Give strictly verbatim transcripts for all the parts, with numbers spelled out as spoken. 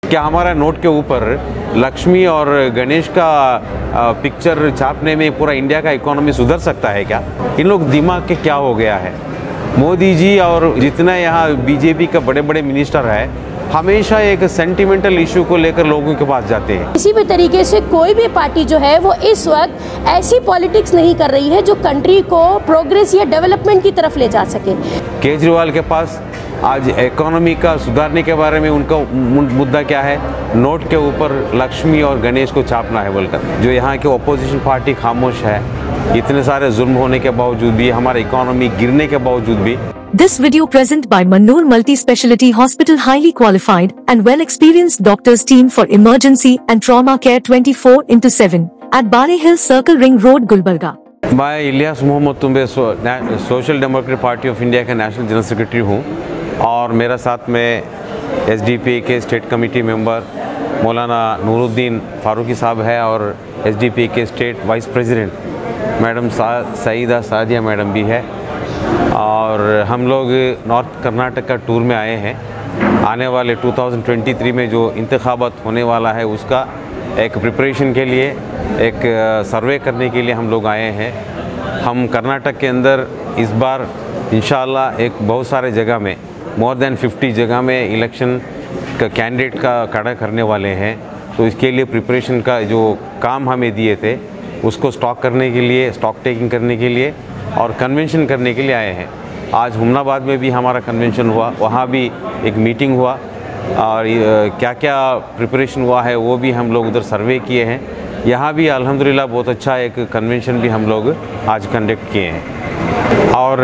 क्या हमारा नोट के ऊपर लक्ष्मी और गणेश का पिक्चर छापने में पूरा इंडिया का इकोनॉमी सुधर सकता है क्या? इन लोग दिमाग के क्या हो गया है? मोदी जी और जितना यहाँ बीजेपी का बड़े बड़े मिनिस्टर है, हमेशा एक सेंटिमेंटल इशू को लेकर लोगों के पास जाते हैं। किसी भी तरीके से कोई भी पार्टी जो है वो इस वक्त ऐसी पॉलिटिक्स नहीं कर रही है जो कंट्री को प्रोग्रेस या डेवलपमेंट की तरफ ले जा सके। केजरीवाल के पास आज इकोनॉमी का सुधारने के बारे में उनका मुद्दा क्या है? नोट के ऊपर लक्ष्मी और गणेश को छापना है बोलकर। जो यहाँ की अपोजिशन पार्टी खामोश है, इतने सारे जुल्म होने के बावजूद भी, हमारा इकोनॉमी गिरने के बावजूद भी। This video present by Mannur Multi-Speciality Hospital, highly qualified and well-experienced doctors team for emergency and trauma care twenty-four into seven at Bare Hill Circle Ring Road, Gulbarga। मैं Ilyas Mohammad Tumbe so, social democratic party of India का national general secretary हूँ और मेरा साथ में S D P के state committee member Maulana Nooruddin Farooqui Sahab है और एस डी पी के state vice president madam Saeeda Sadia madam भी है। और हम लोग नॉर्थ कर्नाटक का टूर में आए हैं। आने वाले दो हज़ार तेईस में जो इंतखाबात होने वाला है उसका एक प्रिपरेशन के लिए, एक सर्वे करने के लिए हम लोग आए हैं। हम कर्नाटक के अंदर इस बार इंशाअल्लाह एक बहुत सारे जगह में, मोर देन पचास जगह में इलेक्शन का कैंडिडेट का खड़ा करने वाले हैं। तो इसके लिए प्रिपरेशन का जो काम हमें दिए थे उसको स्टॉक करने के लिए, स्टॉक टेकिंग करने के लिए और कन्वेंशन करने के लिए आए हैं। आज हुमनाबाद में भी हमारा कन्वेंशन हुआ, वहाँ भी एक मीटिंग हुआ और क्या क्या प्रिपरेशन हुआ है वो भी हम लोग उधर सर्वे किए हैं। यहाँ भी अल्हम्दुलिल्लाह बहुत अच्छा एक कन्वेंशन भी हम लोग आज कंडक्ट किए हैं। और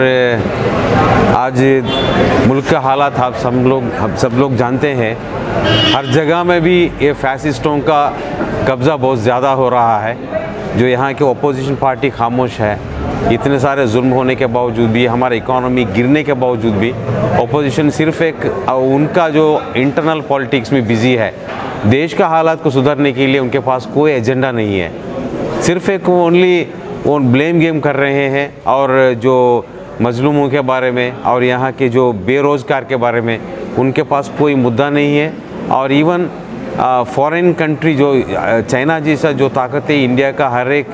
आज मुल्क का हालात आप सब लोग हम सब लोग जानते हैं, हर जगह में भी ये फैसिस्टों का कब्ज़ा बहुत ज़्यादा हो रहा है। जो यहाँ के अपोजिशन पार्टी खामोश है, इतने सारे जुल्म होने के बावजूद भी, हमारा इकोनॉमी गिरने के बावजूद भी अपोजिशन सिर्फ एक उनका जो इंटरनल पॉलिटिक्स में बिज़ी है। देश का हालात को सुधारने के लिए उनके पास कोई एजेंडा नहीं है। सिर्फ एक ओनली वो ब्लेम गेम कर रहे हैं और जो मजलूमों के बारे में और यहाँ के जो बेरोज़गार के बारे में उनके पास कोई मुद्दा नहीं है। और इवन फॉरेन कंट्री जो चाइना जैसा जो ताकत है, इंडिया का हर एक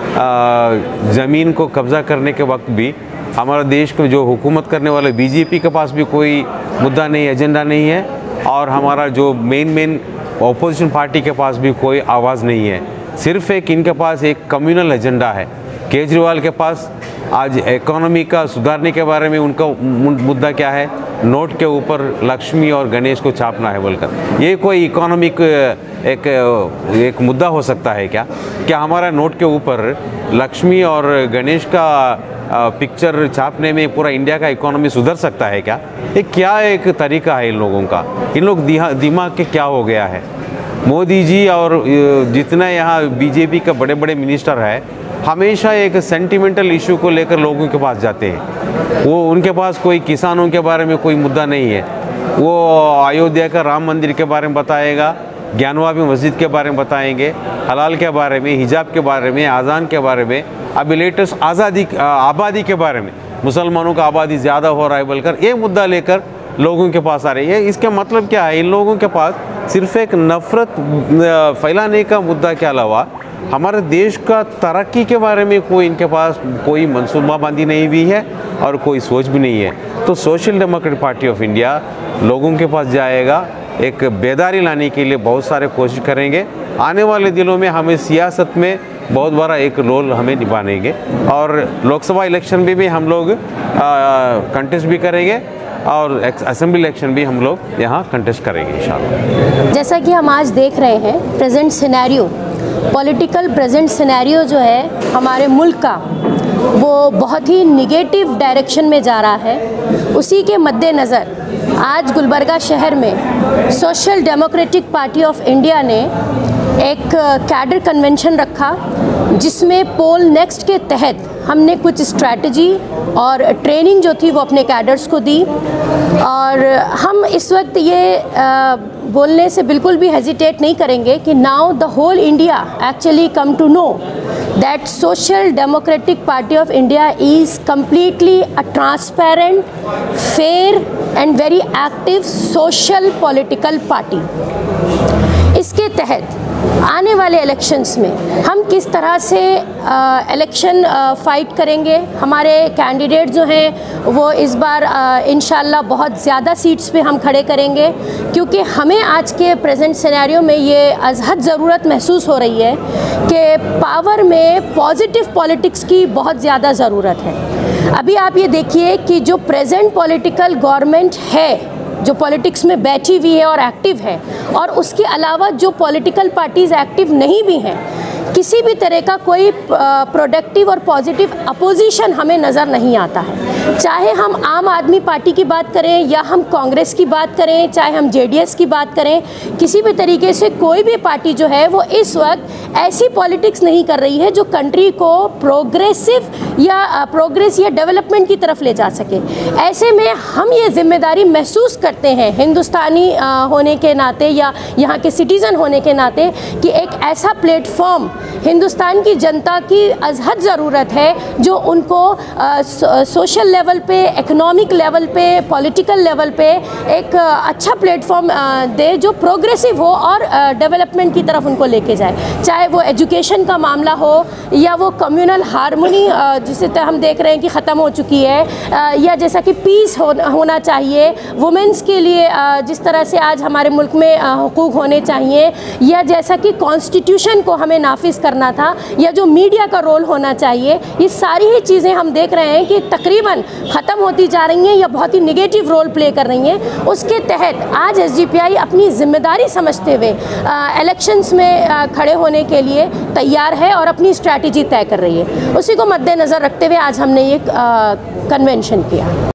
ज़मीन को कब्ज़ा करने के वक्त भी हमारा देश को जो हुकूमत करने वाले बीजेपी के पास भी कोई मुद्दा नहीं, एजेंडा नहीं है। और हमारा जो मेन मेन अपोजिशन पार्टी के पास भी कोई आवाज़ नहीं है। सिर्फ एक इनके पास एक कम्युनल एजेंडा है। केजरीवाल के पास आज इकोनॉमी का सुधारने के बारे में उनका मुद्दा क्या है? नोट के ऊपर लक्ष्मी और गणेश को छापना है बोलकर। ये कोई इकोनॉमिक एक एक मुद्दा हो सकता है क्या? क्या हमारा नोट के ऊपर लक्ष्मी और गणेश का पिक्चर छापने में पूरा इंडिया का इकोनॉमी सुधर सकता है क्या? ये क्या एक तरीका है इन लोगों का? इन लोग दिमाग के क्या हो गया है? मोदी जी और जितना यहाँ बीजेपी का बड़े बड़े मिनिस्टर है, हमेशा एक सेंटिमेंटल इशू को लेकर लोगों के पास जाते हैं। वो उनके पास कोई किसानों के बारे में कोई मुद्दा नहीं है। वो अयोध्या का राम मंदिर के बारे में बताएगा, ज्ञानवापी मस्जिद के बारे में बताएंगे, हलाल के बारे में, हिजाब के बारे में, आज़ान के बारे में, अभी लेटेस्ट आज़ादी आबादी के बारे में, मुसलमानों का आबादी ज़्यादा हो रहा है बोलकर ये मुद्दा लेकर लोगों के पास आ रही है। इसका मतलब क्या है? इन लोगों के पास सिर्फ एक नफ़रत फैलाने का मुद्दा के अलावा हमारे देश का तरक्की के बारे में कोई इनके पास कोई मनसूबाबंदी नहीं भी है और कोई सोच भी नहीं है। तो social democratic party of India लोगों के पास जाएगा, एक बेदारी लाने के लिए बहुत सारे कोशिश करेंगे। आने वाले दिनों में हमें सियासत में बहुत बड़ा एक रोल हमें निभाएंगे और लोकसभा इलेक्शन में भी हम लोग कंटेस्ट भी करेंगे और असेंबली इलेक्शन भी हम लोग यहाँ कंटेस्ट करेंगे इंशाल्लाह। जैसा कि हम आज देख रहे हैं, present scenario, political present scenario जो है हमारे मुल्क का, वो बहुत ही निगेटिव डायरेक्शन में जा रहा है। उसी के मद्देनज़र आज गुलबर्गा शहर में social democratic party of India ने एक कैडर कन्वेंशन रखा, जिसमें पोल नेक्स्ट के तहत हमने कुछ स्ट्रैटेजी और ट्रेनिंग जो थी वो अपने कैडर्स को दी। और हम इस वक्त ये आ, बोलने से बिल्कुल भी हेजिटेट नहीं करेंगे कि now the whole India actually come to know that social democratic party of India is completely a transparent, fair and very active social political party. इसके तहत आने वाले इलेक्शंस में हम किस तरह से इलेक्शन फाइट करेंगे, हमारे कैंडिडेट जो हैं वो इस बार इंशाल्लाह बहुत ज़्यादा सीट्स पे हम खड़े करेंगे, क्योंकि हमें आज के प्रेजेंट सिनेरियो में ये अज़हद ज़रूरत महसूस हो रही है कि पावर में पॉजिटिव पॉलिटिक्स की बहुत ज़्यादा ज़रूरत है। अभी आप ये देखिए कि जो प्रेजेंट पॉलिटिकल गवर्नमेंट है, जो पॉलिटिक्स में बैठी हुई है और एक्टिव है, और उसके अलावा जो पॉलिटिकल पार्टीज़ एक्टिव नहीं भी हैं, किसी भी तरह का कोई प्रोडक्टिव और पॉजिटिव अपोजिशन हमें नज़र नहीं आता है। चाहे हम आम आदमी पार्टी की बात करें या हम कांग्रेस की बात करें, चाहे हम जेडीएस की बात करें, किसी भी तरीके से कोई भी पार्टी जो है वो इस वक्त ऐसी पॉलिटिक्स नहीं कर रही है जो कंट्री को प्रोग्रेसिव या प्रोग्रेस या डेवलपमेंट की तरफ ले जा सके। ऐसे में हम ये जिम्मेदारी महसूस करते हैं हिंदुस्तानी होने के नाते या यहाँ के सिटीज़न होने के नाते कि एक ऐसा प्लेटफॉर्म हिंदुस्तान की जनता की अज़हद ज़रूरत है जो उनको सो, सोशल लेवल पे, इकोनॉमिक लेवल पे, पॉलिटिकल लेवल पे एक अच्छा प्लेटफॉर्म दे जो प्रोग्रेसिव हो और डेवलपमेंट की तरफ उनको लेके जाए। चाहे वो एजुकेशन का मामला हो या वो कम्युनल हारमोनी जिसे हम देख रहे हैं कि ख़त्म हो चुकी है, या जैसा कि पीस हो, होना चाहिए वुमेंस के लिए, जिस तरह से आज हमारे मुल्क में हुकूक होने चाहिए, या जैसा कि कॉन्स्टिट्यूशन को हमें नाफिज करना था, या जो मीडिया का रोल होना चाहिए, ये सारी ही चीज़ें हम देख रहे हैं कि तकरीबन ख़त्म होती जा रही हैं या बहुत ही निगेटिव रोल प्ले कर रही हैं। उसके तहत आज एसडीपीआई अपनी जिम्मेदारी समझते हुए इलेक्शंस में आ, खड़े होने के लिए तैयार है और अपनी स्ट्रैटेजी तय कर रही है। उसी को मद्देनज़र रखते हुए आज हमने ये कन्वेंशन किया।